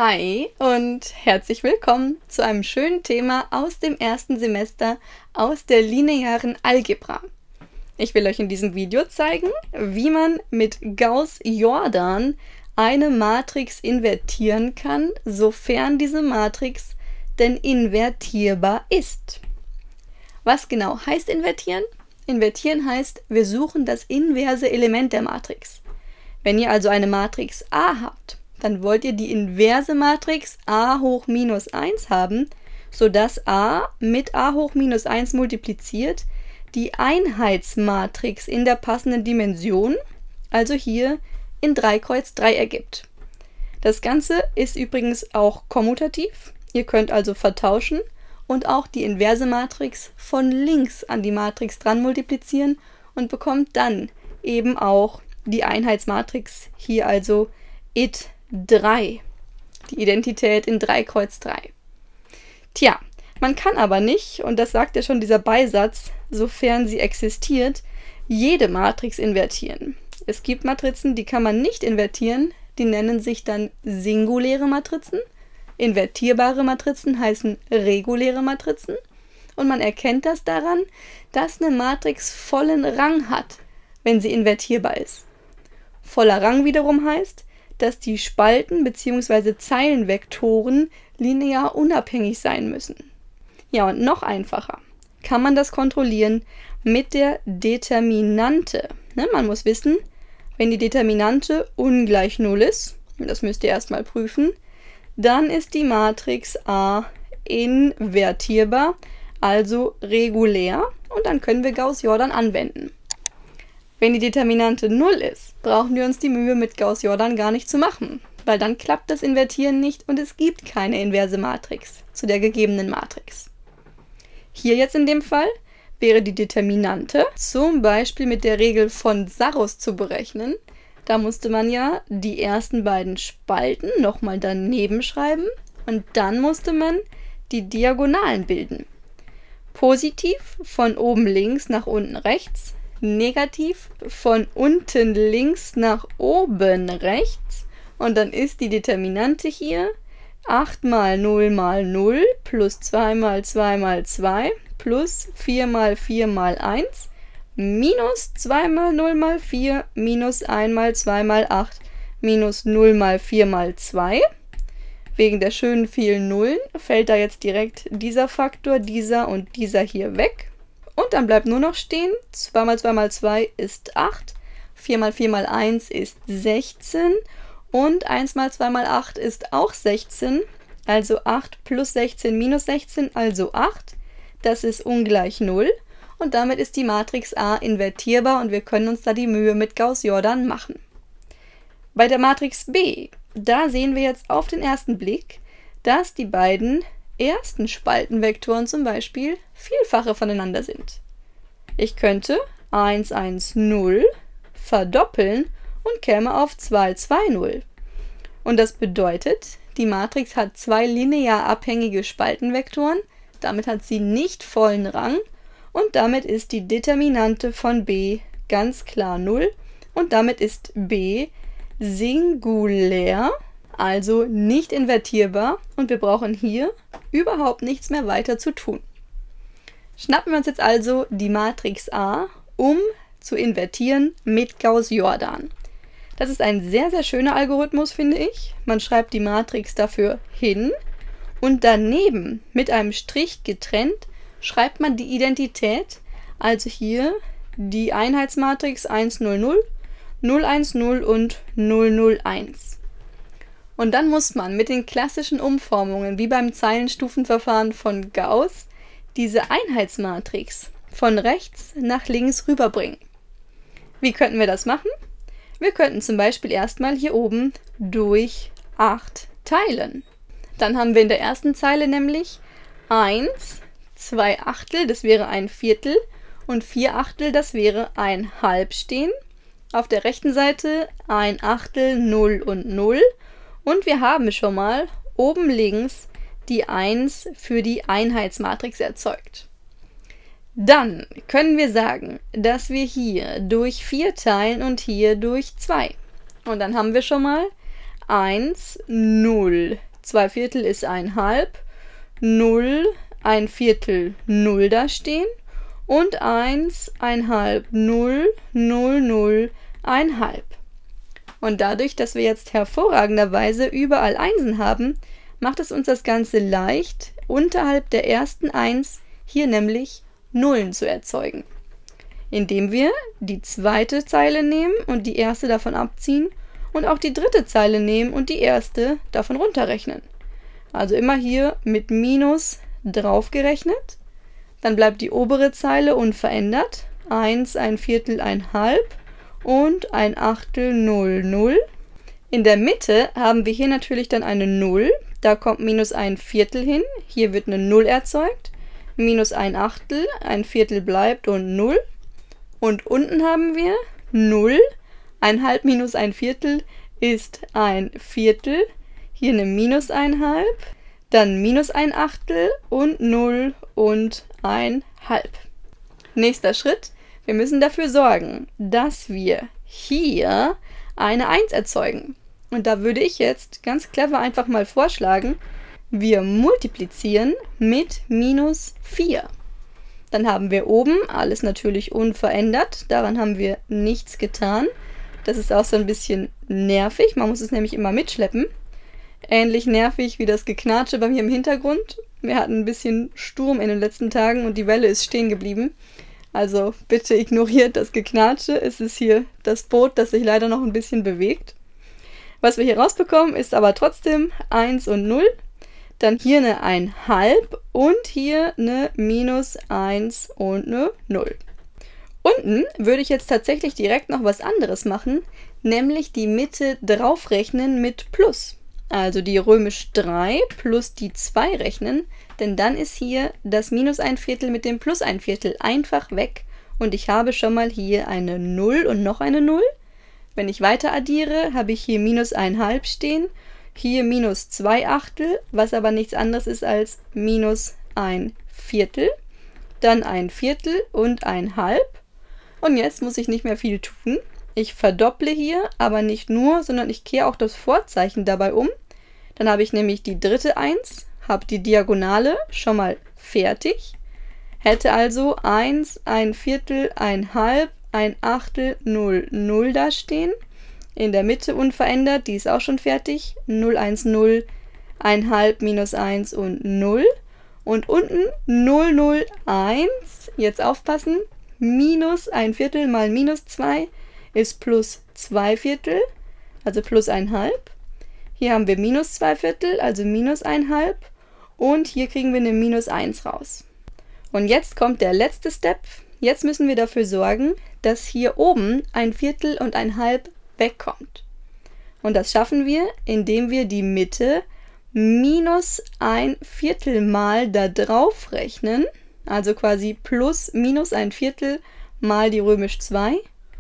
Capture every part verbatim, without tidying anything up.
Hi und herzlich willkommen zu einem schönen Thema aus dem ersten Semester aus der linearen Algebra. Ich will euch in diesem Video zeigen, wie man mit Gauß-Jordan eine Matrix invertieren kann, sofern diese Matrix denn invertierbar ist. Was genau heißt invertieren? Invertieren heißt, wir suchen das inverse Element der Matrix. Wenn ihr also eine Matrix A habt, dann wollt ihr die inverse Matrix a hoch minus eins haben, sodass a mit a hoch minus eins multipliziert die Einheitsmatrix in der passenden Dimension, also hier in drei Kreuz drei ergibt. Das Ganze ist übrigens auch kommutativ, ihr könnt also vertauschen und auch die inverse Matrix von links an die Matrix dran multiplizieren und bekommt dann eben auch die Einheitsmatrix, hier also I D drei, die Identität in drei Kreuz drei. Tja, man kann aber nicht, und das sagt ja schon dieser Beisatz, sofern sie existiert, jede Matrix invertieren. Es gibt Matrizen, die kann man nicht invertieren, die nennen sich dann singuläre Matrizen. Invertierbare Matrizen heißen reguläre Matrizen. Und man erkennt das daran, dass eine Matrix vollen Rang hat, wenn sie invertierbar ist. Voller Rang wiederum heißt, dass die Spalten bzw. Zeilenvektoren linear unabhängig sein müssen. Ja, und noch einfacher kann man das kontrollieren mit der Determinante. Ne, man muss wissen, wenn die Determinante ungleich null ist, das müsst ihr erstmal prüfen, dann ist die Matrix A invertierbar, also regulär, und dann können wir Gauß-Jordan anwenden. Wenn die Determinante null ist, brauchen wir uns die Mühe mit Gauß-Jordan gar nicht zu machen, weil dann klappt das Invertieren nicht und es gibt keine inverse Matrix zu der gegebenen Matrix. Hier jetzt in dem Fall wäre die Determinante zum Beispiel mit der Regel von Sarrus zu berechnen. Da musste man ja die ersten beiden Spalten nochmal daneben schreiben und dann musste man die Diagonalen bilden. Positiv von oben links nach unten rechts, negativ von unten links nach oben rechts, und dann ist die Determinante hier acht mal null mal null plus zwei mal zwei mal zwei plus vier mal vier mal eins minus zwei mal null mal vier minus eins mal zwei mal acht minus null mal vier mal zwei. Wegen der schönen vielen Nullen fällt da jetzt direkt dieser Faktor, dieser und dieser hier weg. Und dann bleibt nur noch stehen, zwei mal zwei mal zwei ist acht, vier mal vier mal eins ist sechzehn und eins mal zwei mal acht ist auch sechzehn, also acht plus sechzehn minus sechzehn, also acht. Das ist ungleich null und damit ist die Matrix A invertierbar und wir können uns da die Mühe mit Gauß-Jordan machen. Bei der Matrix B, da sehen wir jetzt auf den ersten Blick, dass die beiden ersten Spaltenvektoren zum Beispiel Vielfache voneinander sind. Ich könnte eins eins null verdoppeln und käme auf zwei zwei null. Und das bedeutet, die Matrix hat zwei linear abhängige Spaltenvektoren, damit hat sie nicht vollen Rang und damit ist die Determinante von B ganz klar null und damit ist B singulär, also nicht invertierbar, und wir brauchen hier überhaupt nichts mehr weiter zu tun. Schnappen wir uns jetzt also die Matrix A, um zu invertieren mit Gauß-Jordan. Das ist ein sehr, sehr schöner Algorithmus, finde ich. Man schreibt die Matrix dafür hin und daneben mit einem Strich getrennt schreibt man die Identität, also hier die Einheitsmatrix eins null null, null eins null und null null eins. Und dann muss man mit den klassischen Umformungen, wie beim Zeilenstufenverfahren von Gauß, diese Einheitsmatrix von rechts nach links rüberbringen. Wie könnten wir das machen? Wir könnten zum Beispiel erstmal hier oben durch acht teilen. Dann haben wir in der ersten Zeile nämlich eins, zwei Achtel, das wäre ein Viertel, und vier Achtel, das wäre ein Halb stehen. Auf der rechten Seite ein Achtel, null und null. Und wir haben schon mal oben links die eins für die Einheitsmatrix erzeugt. Dann können wir sagen, dass wir hier durch vier teilen und hier durch zwei. Und dann haben wir schon mal eins, null, zwei Viertel ist ein halb, null, ein Viertel, null da stehen und eins, ein halb, null, null, null, ein halb. Und dadurch, dass wir jetzt hervorragenderweise überall Einsen haben, macht es uns das Ganze leicht, unterhalb der ersten eins hier nämlich Nullen zu erzeugen. Indem wir die zweite Zeile nehmen und die erste davon abziehen und auch die dritte Zeile nehmen und die erste davon runterrechnen. Also immer hier mit Minus draufgerechnet. Dann bleibt die obere Zeile unverändert. eins, ein Viertel, ein halb und ein Achtel, null, null. In der Mitte haben wir hier natürlich dann eine null. Da kommt minus ein Viertel hin. Hier wird eine null erzeugt. Minus ein Achtel, ein Viertel bleibt und null. Und unten haben wir null. Ein Halb minus ein Viertel ist ein Viertel. Hier eine minus ein Halb. Dann minus ein Achtel und null und ein Halb. Nächster Schritt. Wir müssen dafür sorgen, dass wir hier eine eins erzeugen. Und da würde ich jetzt ganz clever einfach mal vorschlagen, wir multiplizieren mit minus vier. Dann haben wir oben alles natürlich unverändert, daran haben wir nichts getan. Das ist auch so ein bisschen nervig, man muss es nämlich immer mitschleppen. Ähnlich nervig wie das Geknatsche bei mir im Hintergrund. Wir hatten ein bisschen Sturm in den letzten Tagen und die Welle ist stehen geblieben. Also bitte ignoriert das Geknatsche, es ist hier das Boot, das sich leider noch ein bisschen bewegt. Was wir hier rausbekommen, ist aber trotzdem eins und null. Dann hier eine ein Halb und hier eine minus eins und eine null. Unten würde ich jetzt tatsächlich direkt noch was anderes machen, nämlich die Mitte draufrechnen mit Plus. Also die römisch drei plus die zwei rechnen, denn dann ist hier das minus ein Viertel mit dem plus ein Viertel einfach weg und ich habe schon mal hier eine null und noch eine null. Wenn ich weiter addiere, habe ich hier minus ein Halb stehen, hier minus zwei Achtel, was aber nichts anderes ist als minus ein Viertel, dann ein Viertel und ein Halb. Und jetzt muss ich nicht mehr viel tun. Ich verdopple hier, aber nicht nur, sondern ich kehre auch das Vorzeichen dabei um. Dann habe ich nämlich die dritte eins, habe die Diagonale schon mal fertig, hätte also eins, ein Viertel, ein Halb, ein Achtel, null, null da stehen. In der Mitte unverändert, die ist auch schon fertig, null, eins, null, ein Halb, minus eins und null. Und unten null, null, eins, jetzt aufpassen, minus ein Viertel mal minus zwei ist plus zwei Viertel, also plus ein Halb. Hier haben wir minus zwei Viertel, also minus ein Halb. Und hier kriegen wir eine minus eins raus. Und jetzt kommt der letzte Step. Jetzt müssen wir dafür sorgen, dass hier oben ein Viertel und ein Halb wegkommt. Und das schaffen wir, indem wir die Mitte minus ein Viertel mal da drauf rechnen. Also quasi plus minus ein Viertel mal die römisch zwei.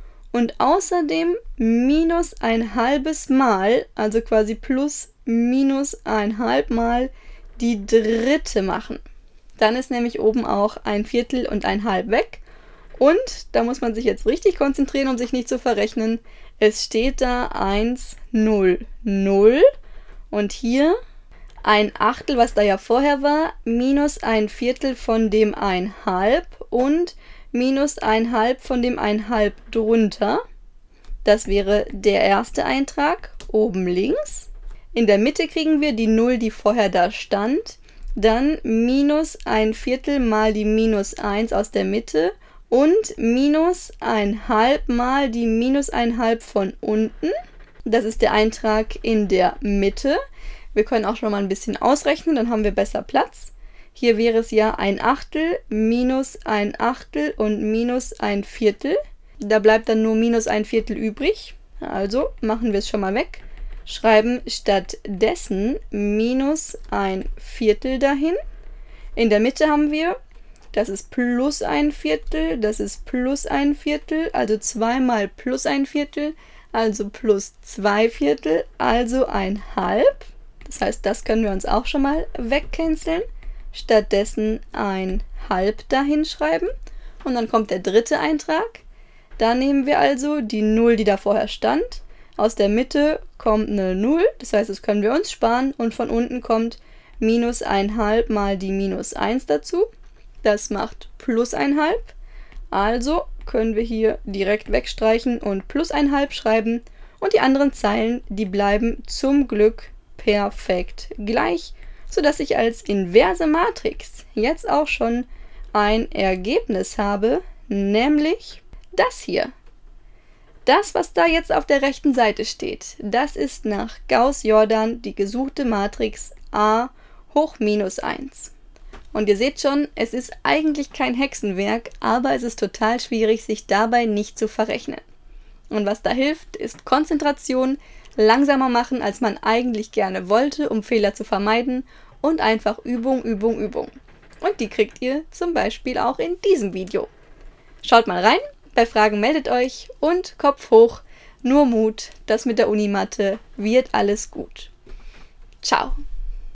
Und außerdem minus ein halbes Mal, also quasi plus minus ein halb Mal die dritte machen. Dann ist nämlich oben auch ein Viertel und ein Halb weg. Und da muss man sich jetzt richtig konzentrieren, um sich nicht zu verrechnen. Es steht da eins, null, null und hier ein Achtel, was da ja vorher war, minus ein Viertel von dem ein Halb und minus ein Halb von dem ein Halb drunter. Das wäre der erste Eintrag, oben links. In der Mitte kriegen wir die null, die vorher da stand. Dann minus ein Viertel mal die minus eins aus der Mitte und minus ein Halb mal die minus ein Halb von unten. Das ist der Eintrag in der Mitte. Wir können auch schon mal ein bisschen ausrechnen, dann haben wir besser Platz. Hier wäre es ja ein Achtel, minus ein Achtel und minus ein Viertel. Da bleibt dann nur minus ein Viertel übrig. Also machen wir es schon mal weg. Schreiben stattdessen minus ein Viertel dahin. In der Mitte haben wir, das ist plus ein Viertel, das ist plus ein Viertel, also zwei mal plus ein Viertel, also plus zwei Viertel, also ein Halb. Das heißt, das können wir uns auch schon mal wegcanceln. Stattdessen ein Halb dahin schreiben. Und dann kommt der dritte Eintrag. Da nehmen wir also die null, die da vorher stand. Aus der Mitte kommt eine null, das heißt, das können wir uns sparen. Und von unten kommt minus eins Komma fünf mal die minus eins dazu. Das macht plus eins Komma fünf. Also können wir hier direkt wegstreichen und plus eins Komma fünf schreiben. Und die anderen Zeilen, die bleiben zum Glück perfekt gleich, sodass ich als inverse Matrix jetzt auch schon ein Ergebnis habe, nämlich das hier. Das, was da jetzt auf der rechten Seite steht, das ist nach Gauß-Jordan die gesuchte Matrix A hoch minus eins. Und ihr seht schon, es ist eigentlich kein Hexenwerk, aber es ist total schwierig, sich dabei nicht zu verrechnen. Und was da hilft, ist Konzentration, langsamer machen, als man eigentlich gerne wollte, um Fehler zu vermeiden, und einfach Übung, Übung, Übung. Und die kriegt ihr zum Beispiel auch in diesem Video. Schaut mal rein, bei Fragen meldet euch und Kopf hoch, nur Mut, das mit der Unimathe wird alles gut. Ciao!